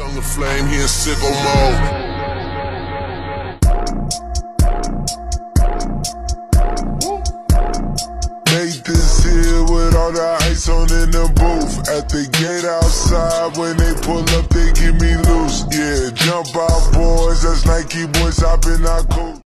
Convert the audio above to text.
Young and Flame, he in sicko mode. This here with all the ice on in the booth. At the gate outside, when they pull up, they give me loose. Yeah, jump out, boys. That's Nike boys hopping our cool.